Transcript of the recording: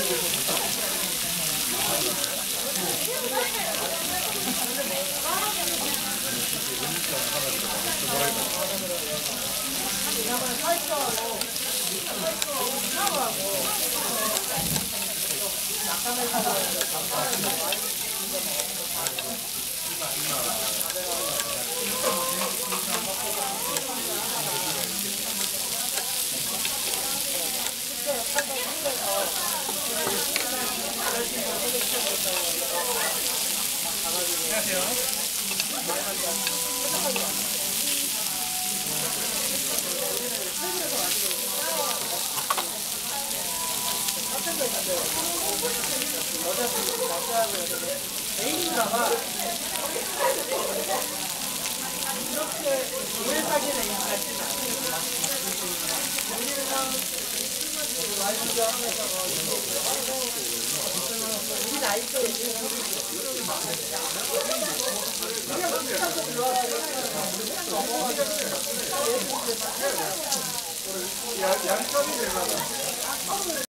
애인가봐. 이렇게 오래 사귀는 애인 같지는 않아요. 우리랑 와이프가 하면서 우리 나이 때 그냥 붙여서 들어와서 양점이 되려나